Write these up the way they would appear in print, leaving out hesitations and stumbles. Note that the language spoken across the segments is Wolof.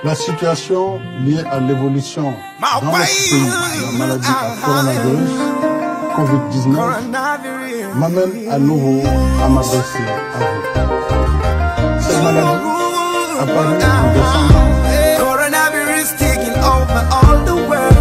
La situation liée à l'évolution dans notre pays de la maladie à coronavirus, COVID-19, m'amène à nouveau à m'adresser à vous. Cette maladie apparue en décembre. Coronavirus taking over all the world.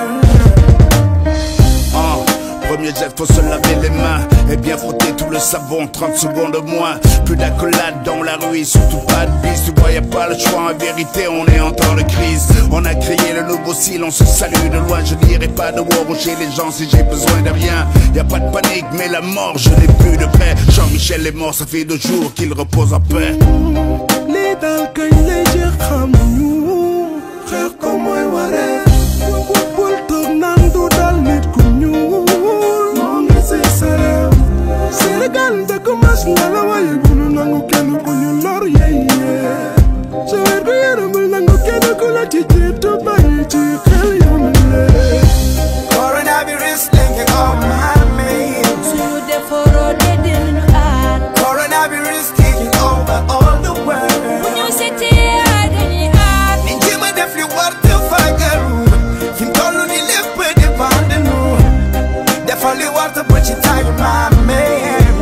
Premier jet, faut se laver les mains et bien frotter tout le savon, 30 secondes de moins. Plus d'accolade dans la rue et surtout pas de bise. Tu vois, y'a pas le choix, en vérité, on est en temps de crise. On a créé le nouveau style, on se salue de loin. Je dirai pas de war chez les gens si j'ai besoin de rien. Y'a pas de panique, mais la mort, je l'ai plus de près. Jean-Michel est mort, ça fait 2 jours qu'il repose en paix. Les dents que les gens xamuñu xeex ko mooy waree bul toog naan du dal nit ku ñuul moo ngi si sa réew Sénégal dëkk mas nga la waaye bu nu nangu kenn ku ñu lor yeye sa wér gu yaram bul nangu kenn ku la ci jiitu bàyyi ci xel yow mi lee Coronavirus taking over my mind. Suñu defaroo de dinañu aar. Coronavirus taking over all the world. Bu ñu seetee dañuy aar. Ni jéem a def li war te fagaru. Fi mu toll nii lépp dépend de nous. Defal li war te ba ci taay ma meen.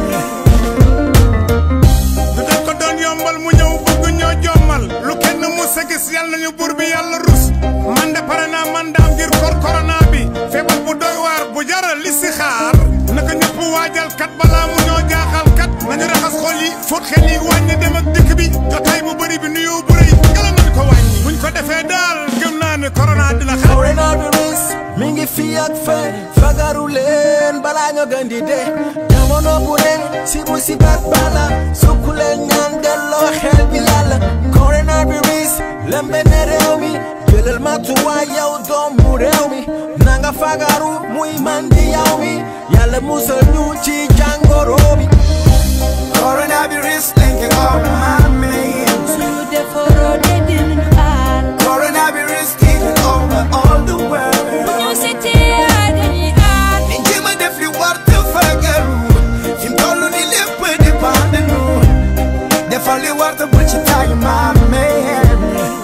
du dañ ko doon yombal mu ñëw bëgg ñoo jommal lu kenn mu sa gis yàlla nañu buur bi yàlla rus man de pare naa mandaam ngir corona bi feebar bu doy waar bu jaral li si xaar naka ñëpp waajal kat balaa mu ñoo jaaxal kat nañu raxas xol yi fóot xel yi wàññi dem ak dikk bi jotaay bu bëri bi nuyoo bu rëy gala nañ ko wàññi buñ ko defee daal gëm naa ne corona dina xaar Coronavirus mi ngi fii ak fee fagaru leen balaa ñoo gën di dee jamono bu ne si bu si baat bala sukku leen ñaan delloo xel bi yàlla Coronavirus lembe ne réew mi jëlal matuwaay yow doomu réew mi nanga fagaru muy man di yow mi yàlla musal ñu ci jàngoro bi Coronavirus taking over my mind. Suñu defaroo de dinañu aar. Coronavirus taking over all the world. Bu ñu seetee dañuy aar. Ni jéem a def li war te fagaru. Fi mu toll nii lépp dépend de nous. Defal li war te ba ci taay ma meen.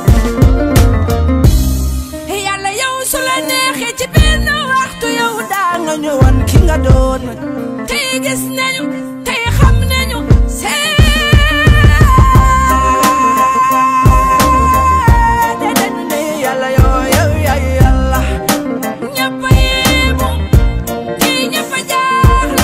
Yàlla yow su la neexee ci benn waxtu yow daa nga ñëwan ki nga doon. Tey gis nañu tey xam nañu seede nañu ne yàlla yow yaay yàlla. Ñëpp a yéemu kii ñëpp a jaaxle.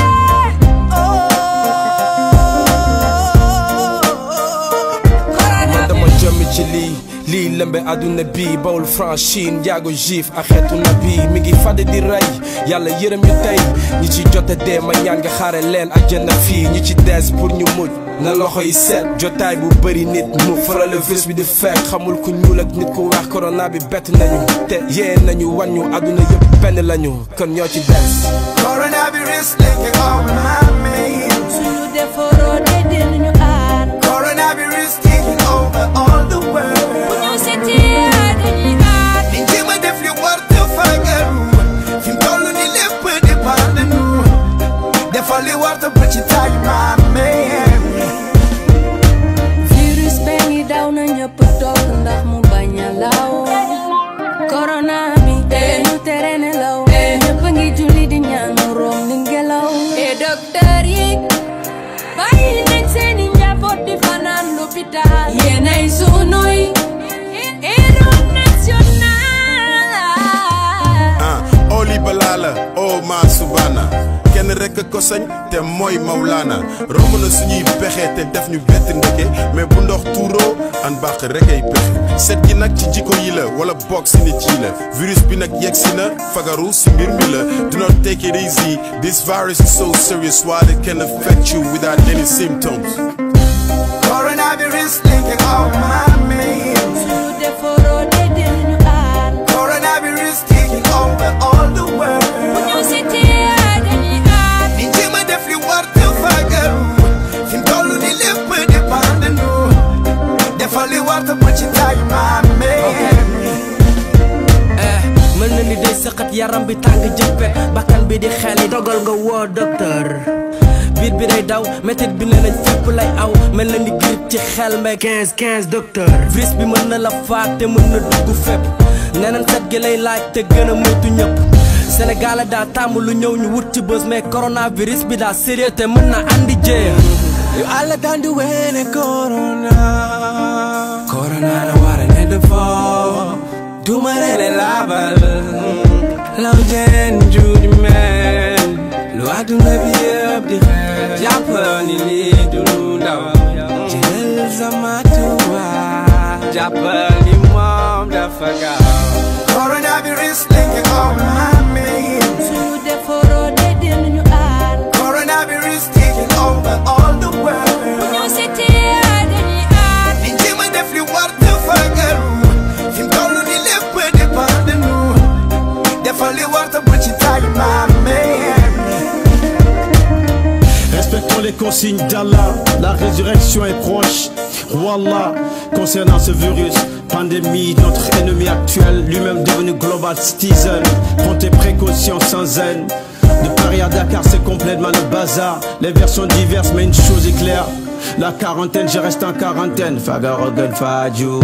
man dama jommi ci lii lëmbe àdduna bi bawul franchine njaago juif ak xeetu nabi mi ngi fàdd di rey yàlla yërëm ñu tey ñi ci jote dee ma ñaan nga xaare leen àjjana fii ñi ci des pour ñu mujj na loxo yi seet jotaay bu bëri nit mu faral le virus bi di fekk xamul ku ñuul ak nit ku weex corona bi bett nañu te yee nañu wan ñu àdduna yëpp benn lañu kon ñoo ci des Coronavirus taking over my mind. Suñu defaroo de dinañu aar. Coronavirus taking over all the world. Bu ñu seetee dañuy aar. Ni jéem a def li war te fagaru. Fi mu toll nii lépp dépend de nous. Defal li war te ba ci taay ma meen. Virus bee ngi daw na ñëpp toog ndax mu bañ a law. Corona bi ñu tere nelaw. ñëpp a ngi julli di ñaan mu rom ni ngelaw. Docteur yi bàyyi nañ seeni njaboot di fanaan l'hôpital. yéenay sunuy héros national. oli balala o ma subana kenn rek ko sañ te mooy Maulana romb na suñuy pexe te def ñu bett ndeke mais bu ndox tuuroo an baax rek ay pexe set gi nag ci jikko yi la wala bokk si nit yi la virus bi nag yegg si na fagaru si mbir mi la do not take it easy this virus is so serious why it can affect you without any symptoms Coronavirus taking over my mind. Suñu defaroo de dinañu aar. Coronavirus taking over all the world. Bu ñu seetee dañuy aar. Ni jéem a def li war te fagaru. Fi mu toll nii lépp dépend de nous. Defal li war te ba ci taay ma meen. mel na ni day sëqat yaram bi tàng jëppe bakkan bi di xel yi dogal nga woo docteur biir bi day daw métit bi ne nañ fépp lay aw mel na ni grippe ci xel mais 15 docteur virus bi mën na la faat te mën na dugg fépp neneen set gi lay laaj te gën a moytu ñëpp Sénégal daa tàmm lu ñëw ñu wut ci bës mais coronavirus bi daa sérieux te mën na andi jéem yu alla dandi weene corona na wara ne defoo duma reene laabal law jeen juuti meen lu àdduna bi yëpp di xeex jàppal ni lii du lu ndaw jëlal sama tubaab jàppal ni moom dafa gaaw Coronavirus taking all my means. Su defaroo de dinañu ñu aar. Coronavirus taking over all the world. Bu ñu seetee dañuy aar. Ni jéem a def li war te fagaru. Fi mu toll nii lépp dépend de nous. Defal li war te bul ci taay maame. Respectons les consignes d'Allah, la résurrection est proche. Wallah, concernant ce virus, pandémie, notre ennemi actuel, lui-même devenu global citizen. Prends tes précautions sans haine. De Paris à Dakar, c'est complètement le bazar. Les versions diverses, mais une chose est claire. La quarantaine, je reste en quarantaine. Fagarogan Fadjou.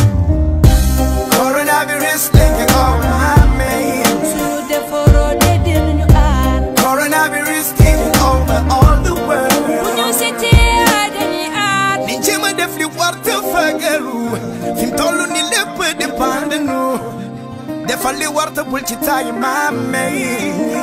Coronavirus taking all my means. Su defaroo de dinañu aar. Coronavirus taking over all the world. Bu ñu seetee dañuy aar. Ni jéem a def li war te fagaru. Fi mu toll nii lépp dépend de nous. Defal li war te bul ci taay maame.